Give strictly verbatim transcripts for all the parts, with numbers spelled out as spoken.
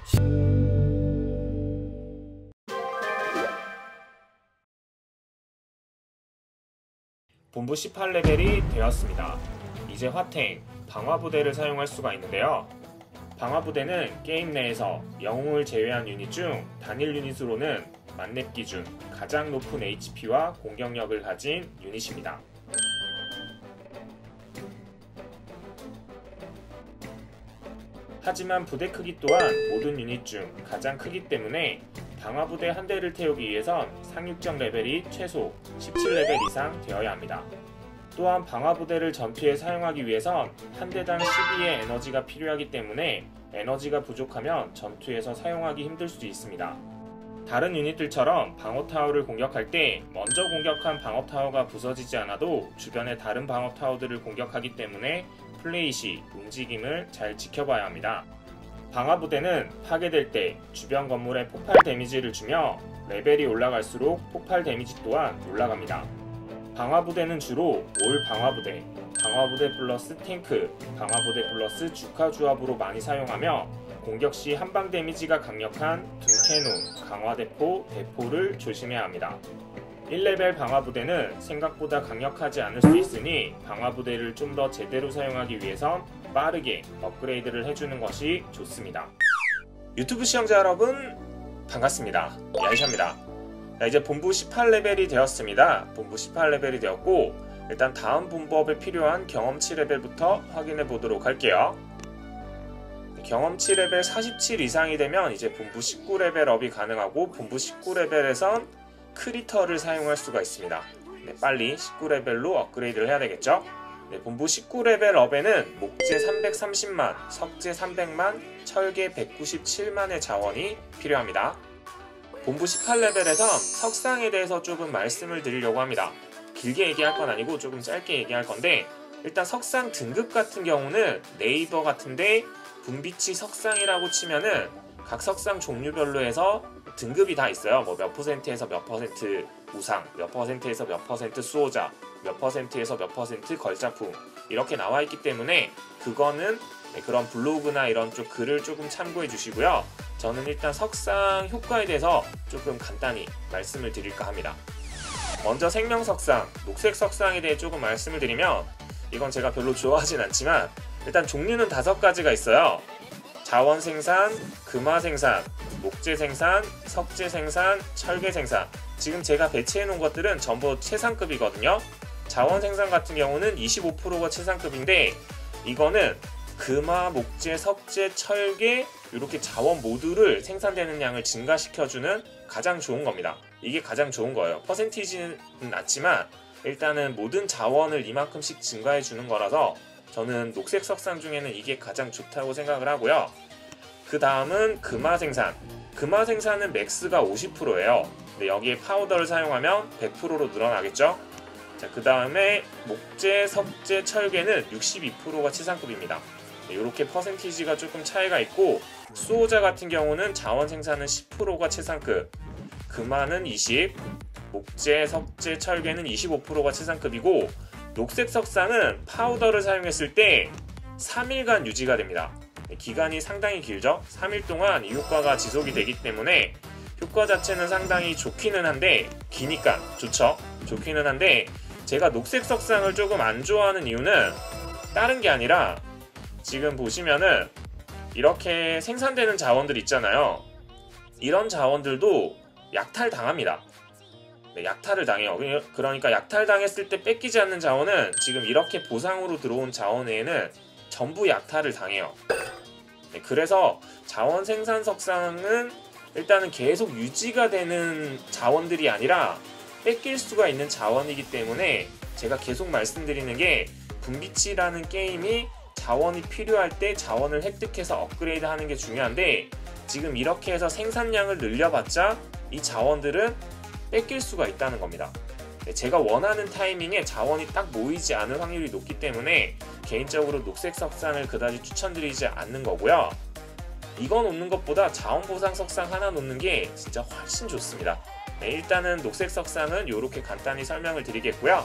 본부 십팔 레벨이 되었습니다. 이제 화탱, 방화부대를 사용할 수가 있는데요. 방화부대는 게임 내에서 영웅을 제외한 유닛 중 단일 유닛으로는 만렙 기준 가장 높은 에이치피와 공격력을 가진 유닛입니다. 하지만 부대 크기 또한 모든 유닛 중 가장 크기 때문에 방화부대 한 대를 태우기 위해선 상륙적 레벨이 최소 십칠 레벨 이상 되어야 합니다. 또한 방화부대를 전투에 사용하기 위해선 한 대당 십이의 에너지가 필요하기 때문에 에너지가 부족하면 전투에서 사용하기 힘들 수 있습니다. 다른 유닛들처럼 방어타워를 공격할 때 먼저 공격한 방어타워가 부서지지 않아도 주변의 다른 방어타워들을 공격하기 때문에 플레이 시 움직임을 잘 지켜봐야 합니다. 방화부대는 파괴될 때 주변 건물에 폭발 데미지를 주며 레벨이 올라갈수록 폭발 데미지 또한 올라갑니다. 방화부대는 주로 올 방화부대, 방화부대 플러스 탱크, 방화부대 플러스 주카 조합으로 많이 사용하며 공격 시 한방 데미지가 강력한 둔캐논, 강화대포, 대포를 조심해야 합니다. 일 레벨 방화부대는 생각보다 강력하지 않을 수 있으니 방화부대를 좀 더 제대로 사용하기 위해선 빠르게 업그레이드를 해주는 것이 좋습니다. 유튜브 시청자 여러분 반갑습니다. 야이샤입니다. 자, 이제 본부 십팔 레벨이 되었습니다. 본부 십팔 레벨이 되었고 일단 다음 분법에 필요한 경험치 레벨부터 확인해 보도록 할게요. 경험치 레벨 사십칠 이상이 되면 이제 본부 십구 레벨 업이 가능하고 본부 십구 레벨에선 크리터를 사용할 수가 있습니다. 네, 빨리 십구 레벨로 업그레이드를 해야 되겠죠? 네, 본부 십구 레벨 업에는 목재 삼백삼십만, 석재 삼백만, 철개 백구십칠만의 자원이 필요합니다. 본부 십팔 레벨에선 석상에 대해서 조금 말씀을 드리려고 합니다. 길게 얘기할 건 아니고 조금 짧게 얘기할 건데 일단 석상 등급 같은 경우는 네이버 같은데 분비치 석상이라고 치면은 각 석상 종류별로 해서 등급이 다 있어요. 뭐 몇 퍼센트에서 몇 퍼센트 우상, 몇 퍼센트에서 몇 퍼센트 수호자, 몇 퍼센트에서 몇 퍼센트 걸작품 이렇게 나와 있기 때문에 그거는 그런 블로그나 이런 쪽 글을 조금 참고해 주시고요. 저는 일단 석상 효과에 대해서 조금 간단히 말씀을 드릴까 합니다. 먼저 생명석상, 녹색석상에 대해 조금 말씀을 드리면 이건 제가 별로 좋아하진 않지만 일단 종류는 다섯 가지가 있어요. 자원 생산, 금화 생산, 목재 생산, 석재 생산, 철개 생산. 지금 제가 배치해 놓은 것들은 전부 최상급이거든요. 자원 생산 같은 경우는 이십오 퍼센트가 최상급인데 이거는 금화, 목재, 석재, 철개 이렇게 자원 모두를 생산되는 양을 증가시켜주는 가장 좋은 겁니다. 이게 가장 좋은 거예요. 퍼센티지는 낮지만 일단은 모든 자원을 이만큼씩 증가해 주는 거라서 저는 녹색 석상 중에는 이게 가장 좋다고 생각을 하고요. 그 다음은 금화 생산. 금화 생산은 맥스가 오십 퍼센트예요. 근데 여기에 파우더를 사용하면 백 퍼센트로 늘어나겠죠? 자, 그 다음에 목재, 석재, 철개는 육십이 퍼센트가 최상급입니다. 이렇게 퍼센티지가 조금 차이가 있고 수호자 같은 경우는 자원 생산은 십 퍼센트가 최상급, 금화는 이십, 목재, 석재, 철개는 이십오 퍼센트가 최상급이고 녹색 석상은 파우더를 사용했을 때 삼 일간 유지가 됩니다. 기간이 상당히 길죠? 삼 일 동안 이 효과가 지속이 되기 때문에 효과 자체는 상당히 좋기는 한데 기니까 좋죠? 좋기는 한데 제가 녹색 석상을 조금 안 좋아하는 이유는 다른 게 아니라 지금 보시면은 이렇게 생산되는 자원들 있잖아요. 이런 자원들도 약탈 당합니다. 네, 약탈을 당해요. 그러니까 약탈 당했을 때 뺏기지 않는 자원은 지금 이렇게 보상으로 들어온 자원 외에는 전부 약탈을 당해요. 네, 그래서 자원 생산 석상은 일단은 계속 유지가 되는 자원들이 아니라 뺏길 수가 있는 자원이기 때문에 제가 계속 말씀드리는 게 분비치라는 게임이 자원이 필요할 때 자원을 획득해서 업그레이드 하는 게 중요한데 지금 이렇게 해서 생산량을 늘려봤자 이 자원들은 뺏길 수가 있다는 겁니다. 제가 원하는 타이밍에 자원이 딱 모이지 않을 확률이 높기 때문에 개인적으로 녹색 석상을 그다지 추천드리지 않는 거고요. 이거 놓는 것보다 자원 보상 석상 하나 놓는 게 진짜 훨씬 좋습니다. 네, 일단은 녹색 석상은 이렇게 간단히 설명을 드리겠고요.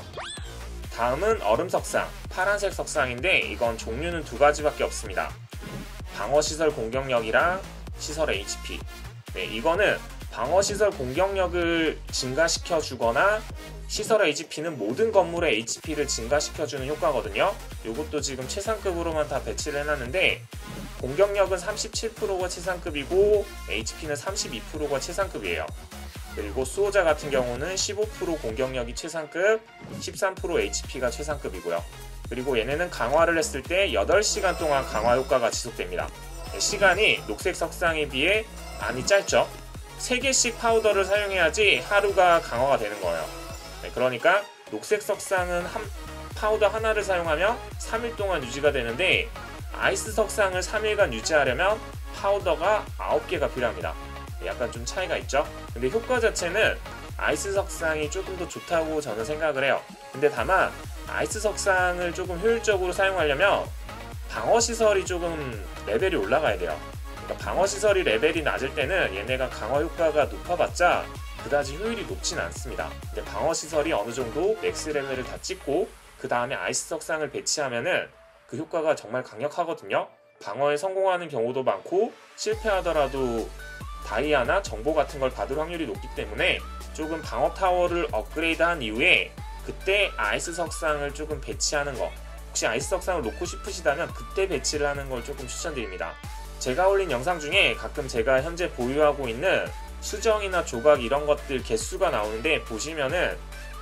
다음은 얼음 석상, 파란색 석상인데 이건 종류는 두 가지밖에 없습니다. 방어시설 공격력이랑 시설 에이치피. 네, 이거는 방어시설 공격력을 증가시켜주거나 시설 에이치피는 모든 건물의 에이치피를 증가시켜주는 효과거든요. 이것도 지금 최상급으로만 다 배치를 해놨는데 공격력은 삼십칠 퍼센트가 최상급이고 에이치피는 삼십이 퍼센트가 최상급이에요. 그리고 수호자 같은 경우는 십오 퍼센트 공격력이 최상급, 십삼 퍼센트 에이치피가 최상급이고요. 그리고 얘네는 강화를 했을 때 여덟 시간 동안 강화 효과가 지속됩니다. 시간이 녹색 석상에 비해 많이 짧죠. 세 개씩 파우더를 사용해야지 하루가 강화가 되는 거예요. 네, 그러니까 녹색 석상은 한, 파우더 하나를 사용하면 삼 일 동안 유지가 되는데 아이스 석상을 삼 일간 유지하려면 파우더가 아홉 개가 필요합니다. 네, 약간 좀 차이가 있죠. 근데 효과 자체는 아이스 석상이 조금 더 좋다고 저는 생각을 해요. 근데 다만 아이스 석상을 조금 효율적으로 사용하려면 방어시설이 조금 레벨이 올라가야 돼요. 그러니까 방어시설이 레벨이 낮을 때는 얘네가 강화 효과가 높아봤자 그다지 효율이 높진 않습니다. 근데 방어시설이 어느 정도 맥스 레벨을 다 찍고 그 다음에 아이스 석상을 배치하면은 그 효과가 정말 강력하거든요. 방어에 성공하는 경우도 많고 실패하더라도 다이아나 정보 같은 걸 받을 확률이 높기 때문에 조금 방어 타워를 업그레이드한 이후에 그때 아이스 석상을 조금 배치하는 거, 혹시 아이스 석상을 놓고 싶으시다면 그때 배치를 하는 걸 조금 추천드립니다. 제가 올린 영상 중에 가끔 제가 현재 보유하고 있는 수정이나 조각 이런 것들 개수가 나오는데 보시면은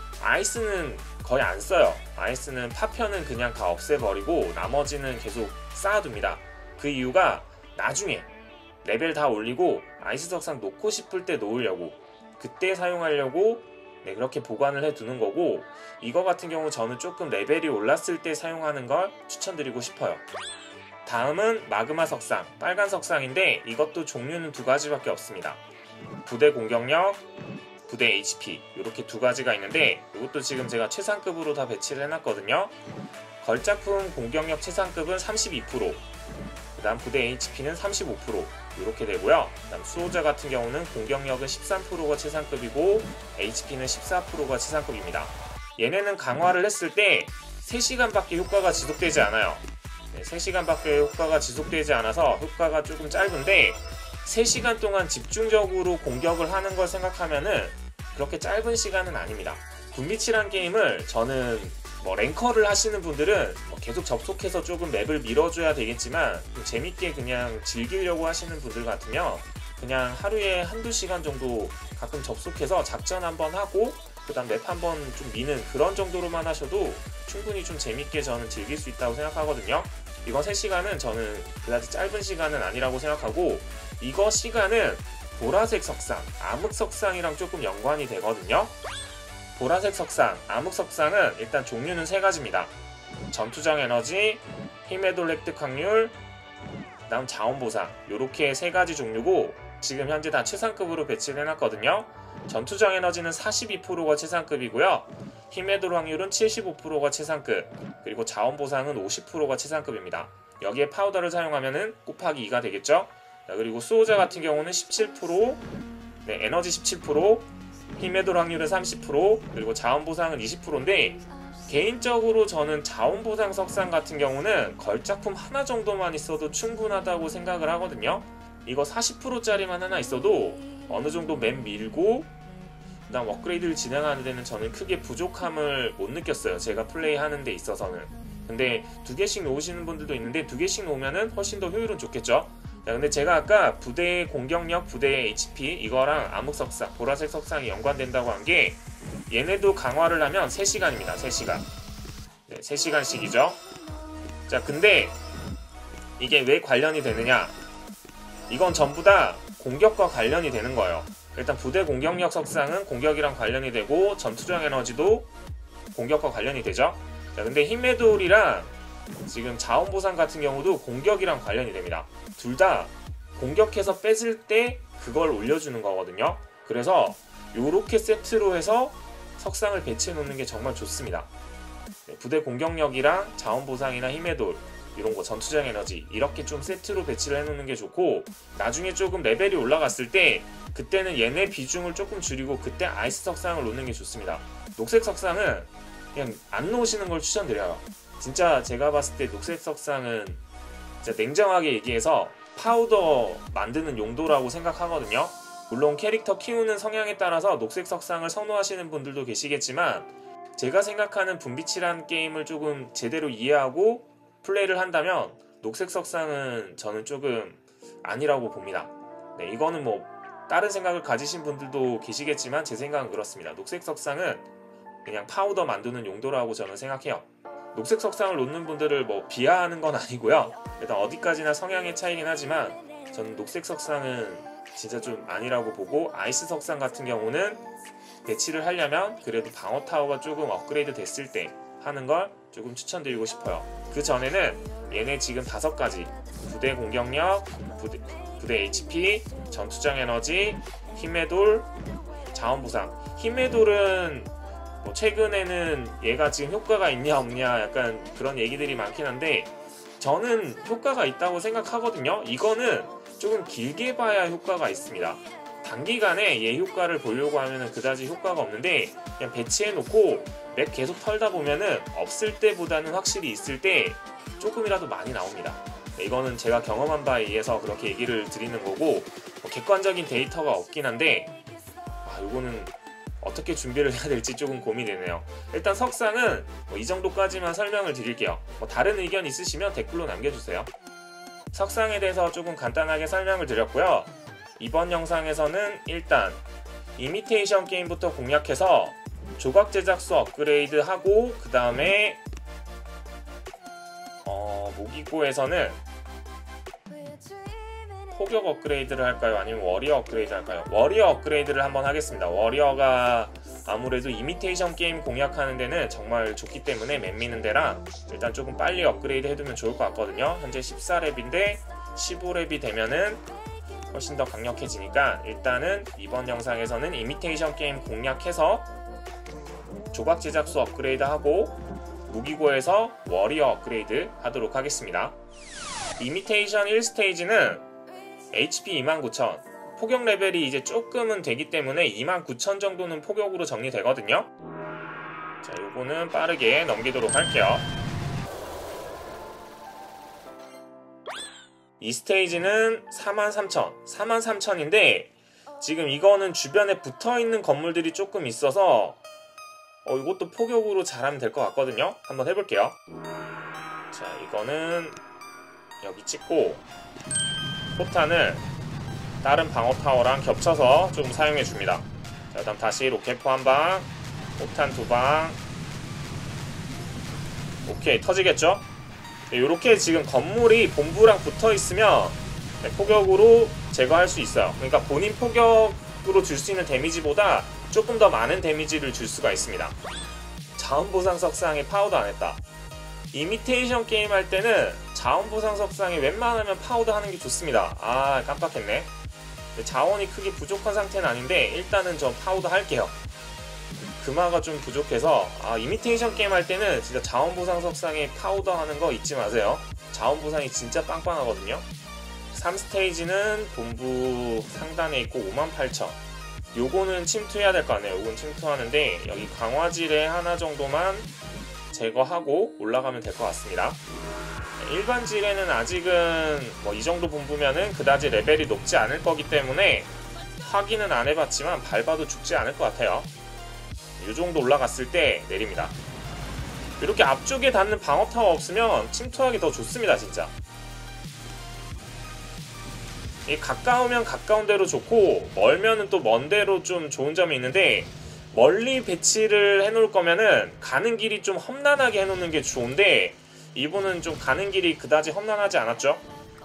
아이스는 거의 안 써요. 아이스는 파편은 그냥 다 없애버리고 나머지는 계속 쌓아둡니다. 그 이유가 나중에 레벨 다 올리고 아이스 석상 놓고 싶을 때 놓으려고, 그때 사용하려고 네, 그렇게 보관을 해두는 거고, 이거 같은 경우 저는 조금 레벨이 올랐을 때 사용하는 걸 추천드리고 싶어요. 다음은 마그마 석상, 빨간 석상인데 이것도 종류는 두 가지밖에 없습니다. 부대 공격력, 부대 에이치피 이렇게 두 가지가 있는데 이것도 지금 제가 최상급으로 다 배치를 해놨거든요. 걸작품 공격력 최상급은 삼십이 퍼센트, 그 다음 부대 에이치피는 삼십오 퍼센트 이렇게 되고요. 그 다음 수호자 같은 경우는 공격력은 십삼 퍼센트가 최상급이고 에이치피는 십사 퍼센트가 최상급입니다. 얘네는 강화를 했을 때 세 시간밖에 효과가 지속되지 않아요. 네, 세 시간밖에 효과가 지속되지 않아서 효과가 조금 짧은데 세 시간 동안 집중적으로 공격을 하는 걸 생각하면은 그렇게 짧은 시간은 아닙니다. 둠비치란 게임을 저는 뭐 랭커를 하시는 분들은 뭐 계속 접속해서 조금 맵을 밀어줘야 되겠지만 재밌게 그냥 즐기려고 하시는 분들 같으면 그냥 하루에 한두 시간 정도 가끔 접속해서 작전 한번 하고 그 다음 맵 한번 좀 미는 그런 정도로만 하셔도 충분히 좀 재밌게 저는 즐길 수 있다고 생각하거든요. 이거 세 시간은 저는 그다지 짧은 시간은 아니라고 생각하고, 이거 시간은 보라색 석상, 암흑 석상이랑 조금 연관이 되거든요. 보라색 석상, 암흑 석상은 일단 종류는 세 가지입니다. 전투정 에너지, 힘의 돌 획득 확률, 그 다음 자원 보상, 요렇게 세 가지 종류고 지금 현재 다 최상급으로 배치를 해놨거든요. 전투정 에너지는 사십이 퍼센트가 최상급이고요. 힘의 돌 확률은 칠십오 퍼센트가 최상급, 그리고 자원 보상은 오십 퍼센트가 최상급입니다. 여기에 파우더를 사용하면은 곱하기 이가 되겠죠. 자, 그리고 수호자 같은 경우는 십칠 퍼센트, 네, 에너지 십칠 퍼센트, 힘의 돌 확률은 삼십 퍼센트, 그리고 자원 보상은 이십 퍼센트인데 개인적으로 저는 자원 보상 석상 같은 경우는 걸작품 하나 정도만 있어도 충분하다고 생각을 하거든요. 이거 사십 퍼센트짜리만 하나 있어도 어느 정도 맵 밀고 그 다음 업그레이드를 진행하는 데는 저는 크게 부족함을 못 느꼈어요. 제가 플레이하는 데 있어서는. 근데 두 개씩 놓으시는 분들도 있는데 두 개씩 놓으면은 훨씬 더 효율은 좋겠죠. 자, 근데 제가 아까 부대의 공격력, 부대의 에이치피 이거랑 암흑 석상, 보라색 석상이 연관된다고 한 게 얘네도 강화를 하면 세 시간입니다. 세 시간. 네, 세 시간씩이죠. 자, 근데 이게 왜 관련이 되느냐? 이건 전부 다 공격과 관련이 되는 거예요. 일단 부대 공격력 석상은 공격이랑 관련이 되고 전투정 에너지도 공격과 관련이 되죠. 자, 근데 힘의 돌이랑 지금 자원 보상 같은 경우도 공격이랑 관련이 됩니다. 둘 다 공격해서 뺏을 때 그걸 올려주는 거거든요. 그래서 요렇게 세트로 해서 석상을 배치해 놓는 게 정말 좋습니다. 네, 부대 공격력이랑 자원 보상이나 힘의 돌 이런 거, 전투장 에너지 이렇게 좀 세트로 배치를 해놓는 게 좋고, 나중에 조금 레벨이 올라갔을 때 그때는 얘네 비중을 조금 줄이고 그때 아이스 석상을 놓는 게 좋습니다. 녹색 석상은 그냥 안 놓으시는 걸 추천드려요. 진짜 제가 봤을 때 녹색 석상은 진짜 냉정하게 얘기해서 파우더 만드는 용도라고 생각하거든요. 물론 캐릭터 키우는 성향에 따라서 녹색 석상을 선호하시는 분들도 계시겠지만 제가 생각하는 분비치란 게임을 조금 제대로 이해하고 플레이를 한다면 녹색 석상은 저는 조금 아니라고 봅니다. 네, 이거는 뭐 다른 생각을 가지신 분들도 계시겠지만 제 생각은 그렇습니다. 녹색 석상은 그냥 파우더 만드는 용도라고 저는 생각해요. 녹색 석상을 놓는 분들을 뭐 비하하는 건 아니고요. 일단 어디까지나 성향의 차이긴 하지만 저는 녹색 석상은 진짜 좀 아니라고 보고, 아이스 석상 같은 경우는 배치를 하려면 그래도 방어 타워가 조금 업그레이드 됐을 때 하는 걸 조금 추천드리고 싶어요. 그 전에는 얘네 지금 다섯 가지 부대 공격력, 부대, 부대 에이치피, 전투장 에너지, 힘의 돌, 자원 보상. 힘의 돌은 뭐 최근에는 얘가 지금 효과가 있냐 없냐 약간 그런 얘기들이 많긴 한데 저는 효과가 있다고 생각하거든요. 이거는 조금 길게 봐야 효과가 있습니다. 단기간에 얘 효과를 보려고 하면은 그다지 효과가 없는데 그냥 배치해놓고 맵 계속 털다 보면은 없을 때보다는 확실히 있을 때 조금이라도 많이 나옵니다. 이거는 제가 경험한 바에 의해서 그렇게 얘기를 드리는 거고, 뭐 객관적인 데이터가 없긴 한데 아, 이거는 어떻게 준비를 해야 될지 조금 고민되네요. 일단 석상은 뭐 이 정도까지만 설명을 드릴게요. 뭐 다른 의견 있으시면 댓글로 남겨주세요. 석상에 대해서 조금 간단하게 설명을 드렸고요. 이번 영상에서는 일단 이미테이션 게임부터 공략해서 조각 제작소 업그레이드 하고, 그 다음에 어, 무기고에서는 포격 업그레이드를 할까요? 아니면 워리어 업그레이드 할까요? 워리어 업그레이드를 한번 하겠습니다. 워리어가 아무래도 이미테이션 게임 공략하는 데는 정말 좋기 때문에 맵 미는 데랑 일단 조금 빨리 업그레이드 해두면 좋을 것 같거든요. 현재 십사 렙인데 십오 렙이 되면은 훨씬 더 강력해지니까 일단은 이번 영상에서는 이미테이션 게임 공략해서 조각 제작소 업그레이드 하고 무기고에서 워리어 업그레이드 하도록 하겠습니다. 이미테이션 일 스테이지는 에이치피 이만 구천, 포격 레벨이 이제 조금은 되기 때문에 이만 구천 정도는 포격으로 정리되거든요. 자, 요거는 빠르게 넘기도록 할게요. 이 스테이지는 사만 삼천, 사만 삼천인데 지금 이거는 주변에 붙어있는 건물들이 조금 있어서 어, 이것도 포격으로 잘하면 될 것 같거든요. 한번 해볼게요. 자, 이거는 여기 찍고 포탄을 다른 방어 타워랑 겹쳐서 좀 사용해 줍니다. 자, 그다음 다시 로켓포 한 방, 포탄 두 방. 오케이, 터지겠죠? 이렇게 지금 건물이 본부랑 붙어 있으면 포격으로 제거할 수 있어요. 그러니까 본인 포격으로 줄 수 있는 데미지보다 조금 더 많은 데미지를 줄 수가 있습니다. 자원보상 석상에 파우더 안 했다. 이미테이션 게임 할 때는 자원보상 석상에 웬만하면 파우더 하는 게 좋습니다. 아, 깜빡했네. 자원이 크게 부족한 상태는 아닌데 일단은 좀 파우더 할게요. 금화가 좀 부족해서 아, 이미테이션 게임 할 때는 진짜 자원보상 석상에 파우더 하는 거 잊지 마세요. 자원보상이 진짜 빵빵하거든요. 삼 스테이지는 본부 상단에 있고 오만 팔천. 요거는 침투해야 될 거 아니에요. 요건 침투하는데 여기 강화질에 하나 정도만 제거하고 올라가면 될 것 같습니다. 일반 질에는 아직은 뭐 이 정도 본부면은 그다지 레벨이 높지 않을 거기 때문에 확인은 안 해봤지만 밟아도 죽지 않을 것 같아요. 이 정도 올라갔을 때 내립니다. 이렇게 앞쪽에 닿는 방어 타워 없으면 침투하기 더 좋습니다, 진짜. 이 가까우면 가까운 대로 좋고 멀면은 또 먼 대로 좀 좋은 점이 있는데, 멀리 배치를 해놓을 거면은 가는 길이 좀 험난하게 해놓는 게 좋은데 이분은 좀 가는 길이 그다지 험난하지 않았죠.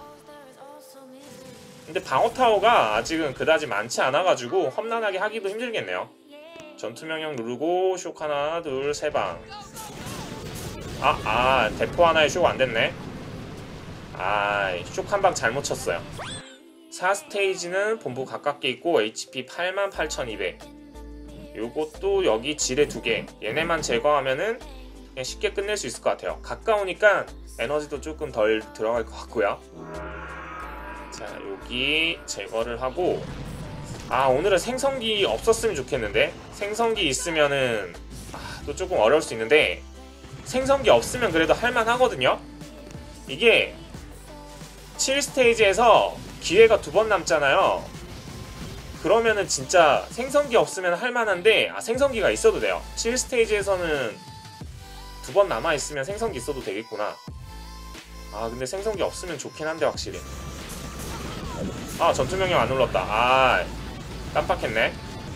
근데 방어 타워가 아직은 그다지 많지 않아가지고 험난하게 하기도 힘들겠네요. 전투 명령 누르고 쇽 하나 둘 세 방. 아, 아 대포 하나에 쇽 안됐네. 아, 쇽 한 방 잘못 쳤어요. 사 스테이지는 본부 가깝게 있고 에이치피 팔만 팔천이백. 요것도 여기 지뢰 두 개, 얘네만 제거하면은 그냥 쉽게 끝낼 수 있을 것 같아요. 가까우니까 에너지도 조금 덜 들어갈 것 같고요. 자, 여기 제거를 하고, 아, 오늘은 생성기 없었으면 좋겠는데 생성기 있으면은 아, 또 조금 어려울 수 있는데 생성기 없으면 그래도 할만하거든요. 이게 칠 스테이지에서 기회가 두 번 남잖아요. 그러면은 진짜 생성기 없으면 할만한데, 아 생성기가 있어도 돼요. 칠 스테이지에서는 두 번 남아있으면 생성기 있어도 되겠구나. 아 근데 생성기 없으면 좋긴 한데 확실히. 아 전투명령 안 눌렀다. 아 깜빡했네.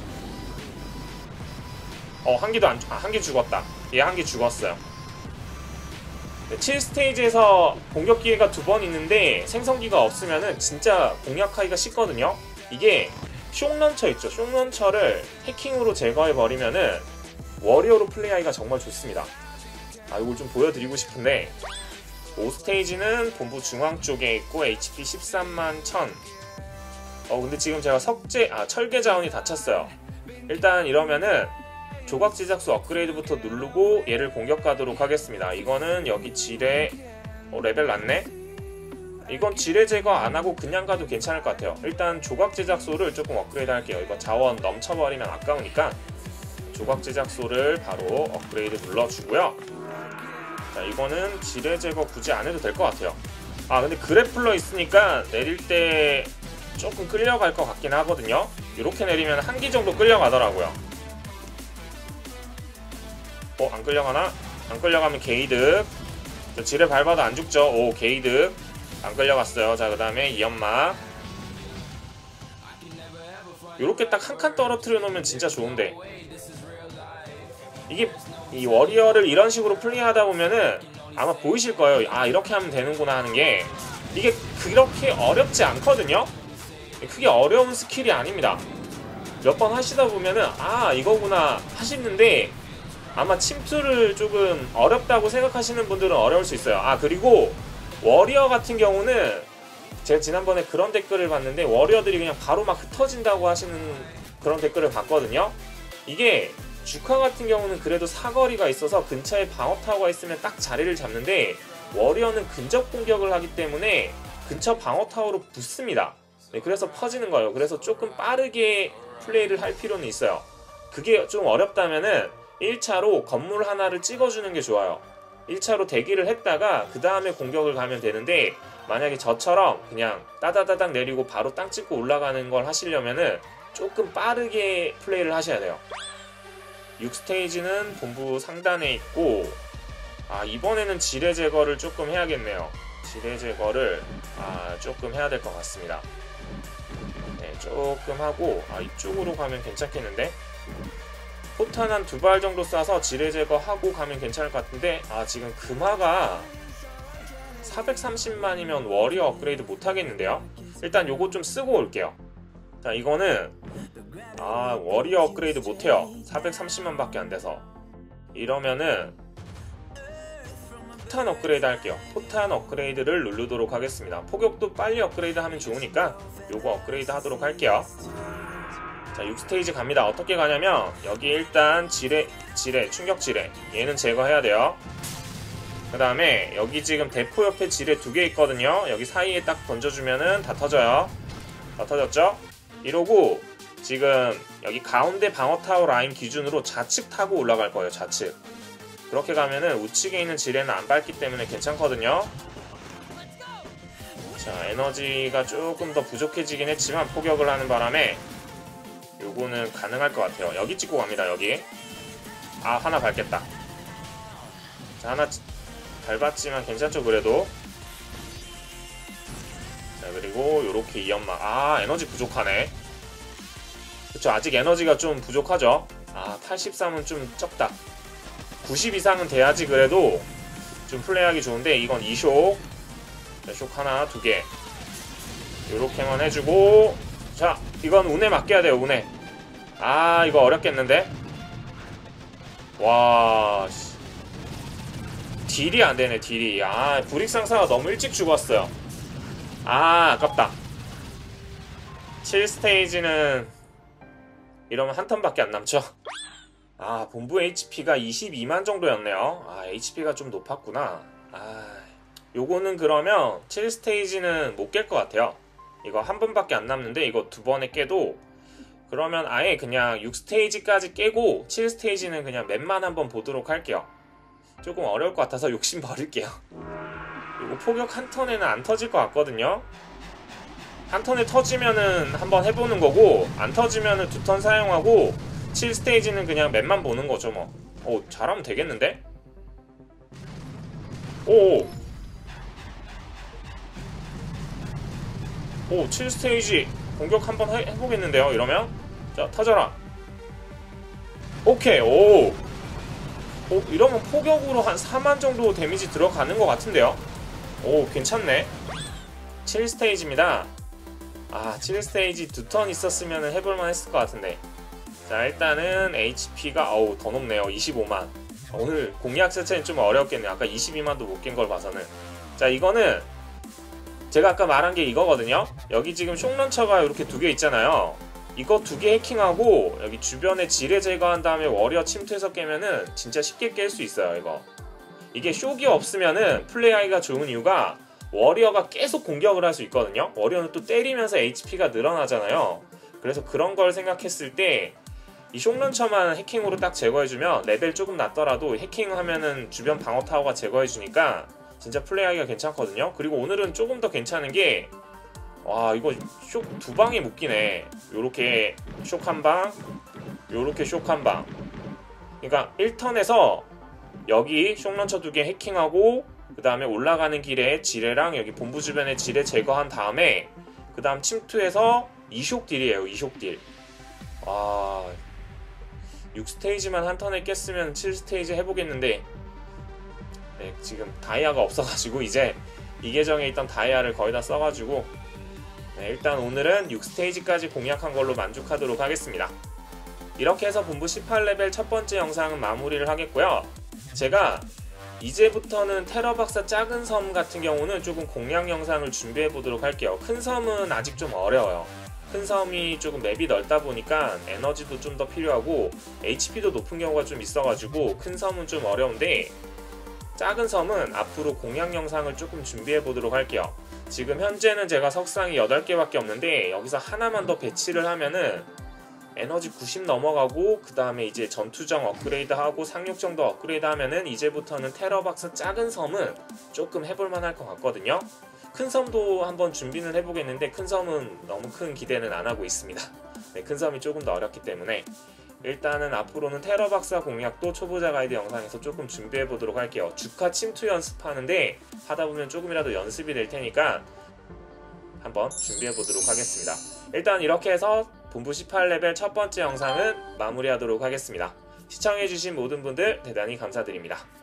어 한기도 안.. 아 한기 죽었다. 얘 한기 죽었어요. 칠 스테이지에서 공격 기회가 두 번 있는데 생성기가 없으면은 진짜 공략하기가 쉽거든요. 이게 숑런처 있죠. 숑런처를 해킹으로 제거해버리면은 워리어로 플레이하기가 정말 좋습니다. 아 이걸 좀 보여드리고 싶은데, 오 스테이지는 본부 중앙 쪽에 있고 에이치피 십삼만 천. 어 근데 지금 제가 석재.. 아 철계 자원이 다 찼어요. 일단 이러면은 조각 제작소 업그레이드부터 누르고 얘를 공격하도록 하겠습니다. 이거는 여기 지뢰.. 어 레벨 낮네? 이건 지뢰 제거 안하고 그냥 가도 괜찮을 것 같아요. 일단 조각 제작소를 조금 업그레이드 할게요. 이거 자원 넘쳐버리면 아까우니까 조각 제작소를 바로 업그레이드 눌러주고요. 자 이거는 지뢰 제거 굳이 안해도 될 것 같아요. 아 근데 그래플러 있으니까 내릴 때 조금 끌려갈 것 같긴 하거든요. 이렇게 내리면 한 기 정도 끌려가더라고요. 어? 안 끌려가나? 안 끌려가면 게이득. 지뢰 밟아도 안 죽죠. 오 게이득. 안 끌려갔어요. 자 그 다음에 이 연막 요렇게 딱 한 칸 떨어뜨려 놓으면 진짜 좋은데, 이게 이 워리어를 이런 식으로 플레이하다 보면은 아마 보이실 거예요. 아 이렇게 하면 되는구나 하는 게. 이게 그렇게 어렵지 않거든요. 크게 어려운 스킬이 아닙니다. 몇 번 하시다 보면은 아 이거구나 하시는데, 아마 침투를 조금 어렵다고 생각하시는 분들은 어려울 수 있어요. 아 그리고 워리어 같은 경우는 제가 지난번에 그런 댓글을 봤는데, 워리어들이 그냥 바로 막 흩어진다고 하시는 그런 댓글을 봤거든요. 이게 주카 같은 경우는 그래도 사거리가 있어서 근처에 방어타워가 있으면 딱 자리를 잡는데, 워리어는 근접 공격을 하기 때문에 근처 방어타워로 붙습니다. 네, 그래서 퍼지는 거예요. 그래서 조금 빠르게 플레이를 할 필요는 있어요. 그게 좀 어렵다면은 일 차로 건물 하나를 찍어주는 게 좋아요. 일 차로 대기를 했다가 그 다음에 공격을 가면 되는데, 만약에 저처럼 그냥 따다다닥 내리고 바로 땅 찍고 올라가는 걸 하시려면은 조금 빠르게 플레이를 하셔야 돼요. 육 스테이지는 본부 상단에 있고, 아 이번에는 지뢰 제거를 조금 해야겠네요. 지뢰 제거를 아 조금 해야 될 것 같습니다. 네 조금 하고, 아 이쪽으로 가면 괜찮겠는데? 포탄 한 두 발 정도 쏴서 지뢰 제거하고 가면 괜찮을 것 같은데, 아 지금 금화가 사백삼십만이면 워리어 업그레이드 못하겠는데요? 일단 요거 좀 쓰고 올게요. 자 이거는 아 워리어 업그레이드 못해요. 사백삼십만 밖에 안돼서. 이러면은 포탄 업그레이드 할게요. 포탄 업그레이드를 누르도록 하겠습니다. 포격도 빨리 업그레이드 하면 좋으니까 요거 업그레이드 하도록 할게요. 자 육 스테이지 갑니다. 어떻게 가냐면 여기 일단 지뢰, 지뢰, 충격 지뢰 얘는 제거해야 돼요. 그 다음에 여기 지금 대포 옆에 지뢰 두 개 있거든요. 여기 사이에 딱 던져주면은 다 터져요. 다 터졌죠? 이러고 지금 여기 가운데 방어타워 라인 기준으로 좌측 타고 올라갈 거예요. 좌측. 그렇게 가면은 우측에 있는 지뢰는 안 밟기 때문에 괜찮거든요. 자 에너지가 조금 더 부족해지긴 했지만 포격을 하는 바람에 요거는 가능할 것 같아요. 여기 찍고 갑니다. 여기. 아 하나 밟겠다. 자 하나 밟았지만 괜찮죠 그래도. 자 그리고 요렇게 이 연막. 아 에너지 부족하네. 그쵸 아직 에너지가 좀 부족하죠. 아 팔십삼은 좀 적다. 구십 이상은 돼야지 그래도 좀 플레이하기 좋은데, 이건 이 숍. 자, 숍 하나 두 개 요렇게만 해주고, 자 이건 운에 맡겨야 돼요. 운에. 아 이거 어렵겠는데? 와 씨. 딜이 안되네 딜이. 아 불익상사가 너무 일찍 죽었어요. 아 아깝다. 칠 스테이지는 이러면 한 턴밖에 안 남죠. 아 본부 에이치피가 이십이만 정도였네요. 아 에이치피가 좀 높았구나. 아 요거는 그러면 칠 스테이지는 못 깰 것 같아요. 이거 한 번밖에 안 남는데 이거 두 번에 깨도, 그러면 아예 그냥 육 스테이지까지 깨고 칠 스테이지는 그냥 맵만 한번 보도록 할게요. 조금 어려울 것 같아서 욕심 버릴게요. 이거 포격 한 턴에는 안 터질 것 같거든요. 한 턴에 터지면은 한번 해보는 거고, 안 터지면은 두 턴 사용하고 칠 스테이지는 그냥 맵만 보는 거죠 뭐. 오, 잘하면 되겠는데? 오, 오, 칠 스테이지 공격 한번 해보겠는데요, 이러면? 자, 터져라. 오케이, 오. 오, 이러면 포격으로 한 사만 정도 데미지 들어가는 것 같은데요? 오, 괜찮네. 칠 스테이지입니다. 아, 칠 스테이지 두 턴 있었으면 해볼만 했을 것 같은데. 자, 일단은 에이치피가 어우 더 높네요. 이십오만. 오늘 공략 자체는 좀 어렵겠네요. 아까 이십이만도 못 깬 걸 봐서는. 자, 이거는 제가 아까 말한 게 이거거든요. 여기 지금 쇽런처가 이렇게 두 개 있잖아요. 이거 두 개 해킹하고 여기 주변에 지뢰 제거한 다음에 워리어 침투해서 깨면은 진짜 쉽게 깰 수 있어요. 이거 이게 쇽이 없으면은 플레이하기가 좋은 이유가 워리어가 계속 공격을 할 수 있거든요. 워리어는 또 때리면서 에이치피가 늘어나잖아요. 그래서 그런 걸 생각했을 때 이 쇽런처만 해킹으로 딱 제거해주면 레벨 조금 낮더라도 해킹하면은 주변 방어 타워가 제거해주니까 진짜 플레이하기가 괜찮거든요. 그리고 오늘은 조금 더 괜찮은 게 와, 이거 쇽 두 방에 묶이네. 요렇게 쇽 한 방, 요렇게 쇽 한 방. 그러니까 일 턴에서 여기 쇽런처 두 개 해킹하고 그 다음에 올라가는 길에 지뢰랑 여기 본부 주변에 지뢰 제거한 다음에 그 다음 침투해서 이 쇽 딜이에요. 이 쇽 딜. 와, 육 스테이지만 한 턴에 깼으면 칠 스테이지 해보겠는데 네, 지금 다이아가 없어가지고 이제 이 계정에 있던 다이아를 거의 다 써가지고 네, 일단 오늘은 육 스테이지까지 공략한 걸로 만족하도록 하겠습니다. 이렇게 해서 본부 십팔 레벨 첫 번째 영상은 마무리를 하겠고요. 제가 이제부터는 테러박사 작은 섬 같은 경우는 조금 공략 영상을 준비해 보도록 할게요. 큰 섬은 아직 좀 어려워요. 큰 섬이 조금 맵이 넓다 보니까 에너지도 좀 더 필요하고 에이치피도 높은 경우가 좀 있어가지고 큰 섬은 좀 어려운데 작은 섬은 앞으로 공략 영상을 조금 준비해 보도록 할게요. 지금 현재는 제가 석상이 여덟 개밖에 없는데 여기서 하나만 더 배치를 하면은 에너지 구십 넘어가고 그 다음에 이제 전투정 업그레이드 하고 상륙정도 업그레이드 하면은 이제부터는 테러박스 작은 섬은 조금 해볼만 할 것 같거든요. 큰 섬도 한번 준비는 해보겠는데 큰 섬은 너무 큰 기대는 안 하고 있습니다. 네, 큰 섬이 조금 더 어렵기 때문에 일단은 앞으로는 테러박사 공략도 초보자 가이드 영상에서 조금 준비해 보도록 할게요. 주카 침투 연습하는데 하다 보면 조금이라도 연습이 될 테니까 한번 준비해 보도록 하겠습니다. 일단 이렇게 해서 본부 십팔 레벨 첫 번째 영상은 마무리하도록 하겠습니다. 시청해주신 모든 분들 대단히 감사드립니다.